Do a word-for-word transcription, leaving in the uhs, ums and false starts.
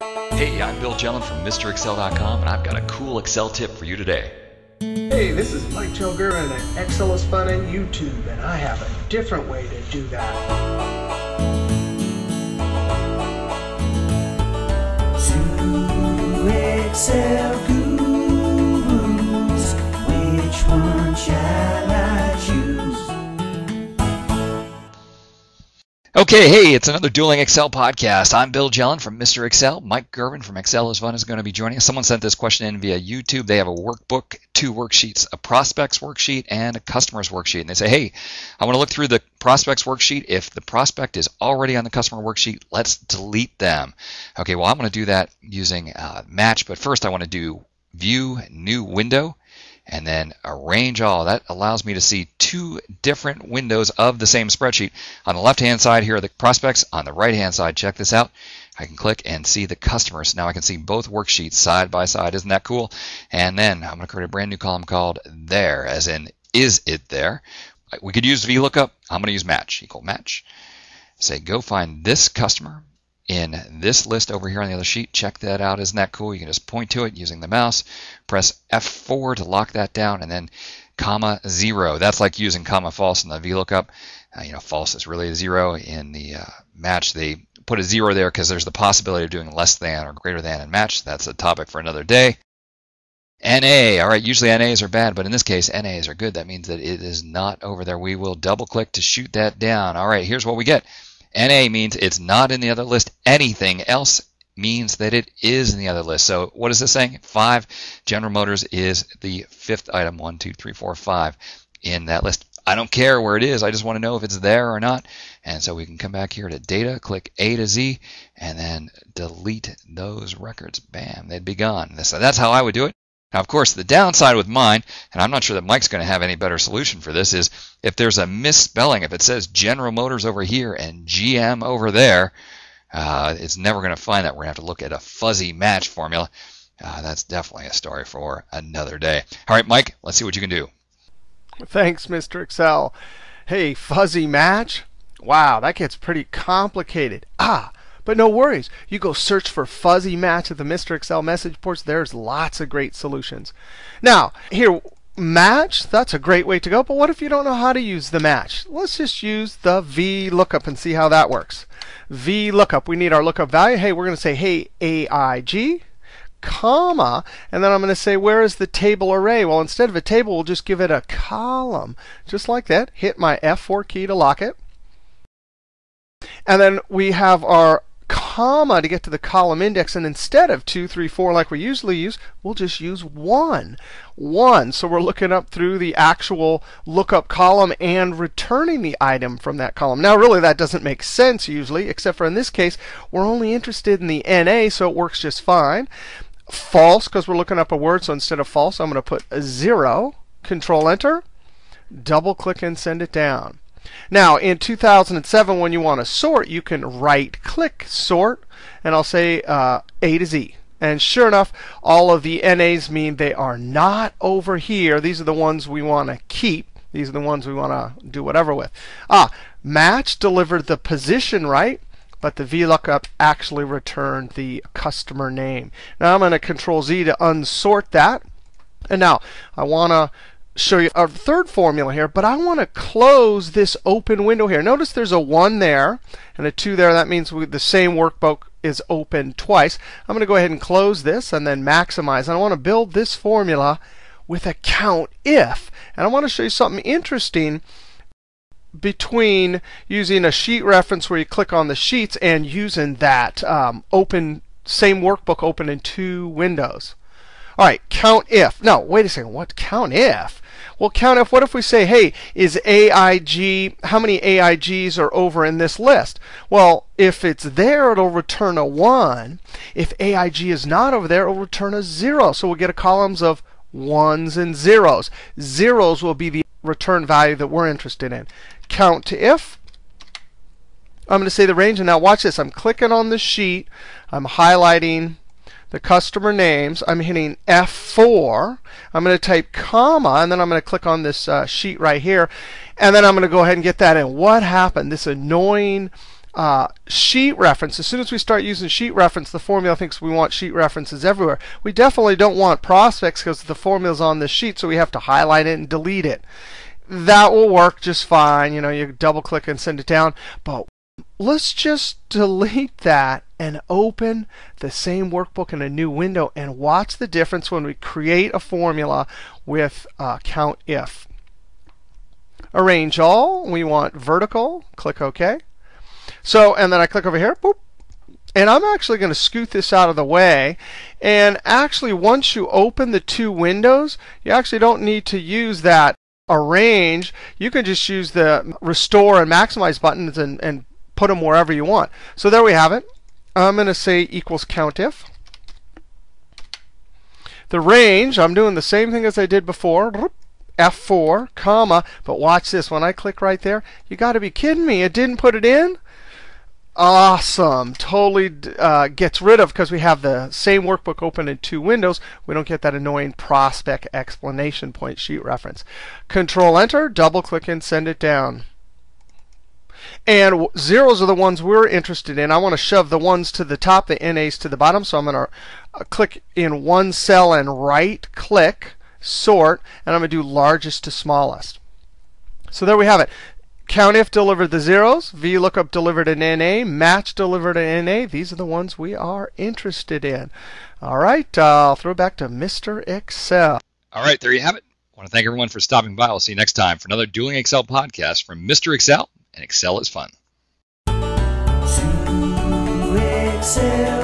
Hey, I'm Bill Jelen from Mr Excel dot com, and I've got a cool Excel tip for you today. Hey, this is Mike Girvin at Excel is Fun on YouTube, and I have a different way to do that. Two Excel gurus, which one shall I choose? Okay, hey, it's another Dueling Excel podcast. I'm Bill Jelen from Mister Excel. Mike Girvin from Excel is Fun is going to be joining us. Someone sent this question in via YouTube. They have a workbook, two worksheets, a prospects worksheet and a customers worksheet. And they say, hey, I want to look through the prospects worksheet. If the prospect is already on the customer worksheet, let's delete them. Okay, well, I'm going to do that using uh, Match, but first I want to do View, New Window, and then Arrange All. That allows me to see two different windows of the same spreadsheet. On the left-hand side, here are the prospects. On the right-hand side, check this out. I can click and see the customers. Now I can see both worksheets side by side. Isn't that cool? And then I'm going to create a brand new column called There, as in, is it there? We could use VLOOKUP. I'm going to use Match, equal Match. Say, go find this customer in this list over here on the other sheet. Check that out. Isn't that cool? You can just point to it using the mouse, press F four to lock that down, and then comma zero. That's like using comma false in the VLOOKUP. Uh, you know, false is really a zero. In the uh, Match, they put a zero there because there's the possibility of doing less than or greater than in Match. That's a topic for another day. N A, all right, usually N As are bad, but in this case, N As are good. That means that it is not over there. We will double click to shoot that down. All right, here's what we get. N A means it's not in the other list. Anything else means that it is in the other list. So what is this saying? Five. General Motors is the fifth item. One, two, three, four, five in that list. I don't care where it is. I just want to know if it's there or not. And so we can come back here to Data, click A to Z, and then delete those records. Bam, they'd be gone. So that's how I would do it. Now, of course, the downside with mine, and I'm not sure that Mike's going to have any better solution for this, is if there's a misspelling, if it says General Motors over here and G M over there, uh, it's never going to find that. We're going to have to look at a fuzzy match formula. Uh, that's definitely a story for another day. All right, Mike, let's see what you can do. Thanks, Mister Excel. Hey, fuzzy match? Wow, that gets pretty complicated. Ah! But no worries. You go search for fuzzy match at the Mister Excel message boards. There's lots of great solutions. Now, here, match, that's a great way to go. But what if you don't know how to use the match? Let's just use the VLOOKUP and see how that works. VLOOKUP, we need our lookup value. Hey, we're going to say, hey, A I G, comma, and then I'm going to say, where is the table array? Well, instead of a table, we'll just give it a column. Just like that. Hit my F four key to lock it. And then we have our comma to get to the column index, and instead of two, three, four like we usually use, we'll just use one. One. So we're looking up through the actual lookup column and returning the item from that column. Now, really, that doesn't make sense usually, except for in this case, we're only interested in the N A, so it works just fine. False, because we're looking up a word, so instead of false, I'm going to put a zero. Control Enter. Double click and send it down. Now, in two thousand seven, when you want to sort, you can right-click Sort, and I'll say uh, A to Z. And sure enough, all of the N As mean they are not over here. These are the ones we want to keep. These are the ones we want to do whatever with. Ah, Match delivered the position right, but the VLOOKUP actually returned the customer name. Now I'm going to Control Z to unsort that. And now I want to show you our third formula here, but I want to close this open window here. Notice there's a one there and a two there. That means we, the same workbook is open twice. I'm going to go ahead and close this and then maximize. And I want to build this formula with a COUNTIF. And I want to show you something interesting between using a sheet reference where you click on the sheets and using that um, open same workbook open in two windows. All right, COUNTIF. No, wait a second. What COUNTIF? Well, COUNTIF, what if we say, hey, is A I G, how many A I Gs are over in this list? Well, if it's there, it'll return a one. If A I G is not over there, it'll return a zero. So we'll get a columns of ones and zeros. Zeros will be the return value that we're interested in. COUNTIF. I'm going to say the range, and now watch this. I'm clicking on the sheet. I'm highlighting the customer names. I'm hitting F four. I'm going to type comma, and then I'm going to click on this uh, sheet right here. And then I'm going to go ahead and get that in. What happened? This annoying uh, sheet reference. As soon as we start using sheet reference, the formula thinks we want sheet references everywhere. We definitely don't want prospects because the formula's on this sheet, so we have to highlight it and delete it. That will work just fine. You know, you double click and send it down. But let's just delete that and open the same workbook in a new window and watch the difference when we create a formula with uh, COUNTIF. Arrange all. We want vertical. Click OK. So, and then I click over here. Boop. And I'm actually going to scoot this out of the way. And actually, once you open the two windows, you actually don't need to use that arrange. You can just use the restore and maximize buttons and, and put them wherever you want. So there we have it. I'm going to say equals COUNTIF. The range, I'm doing the same thing as I did before. F four, comma, but watch this. When I click right there, you got to be kidding me. It didn't put it in? Awesome. Totally uh, gets rid of, because we have the same workbook open in two windows, we don't get that annoying prospect explanation point sheet reference. Control Enter, double click and send it down. And zeros are the ones we're interested in. I want to shove the ones to the top, the N A's to the bottom. So I'm going to uh, click in one cell and right click, sort, and I'm going to do largest to smallest. So there we have it. COUNTIF delivered the zeros. VLOOKUP delivered an N A. Match delivered an N A. These are the ones we are interested in. All right, uh, I'll throw it back to Mister Excel. All right, there you have it. I want to thank everyone for stopping by. I'll see you next time for another Dueling Excel podcast from Mister Excel, and Excel is fun. To Excel.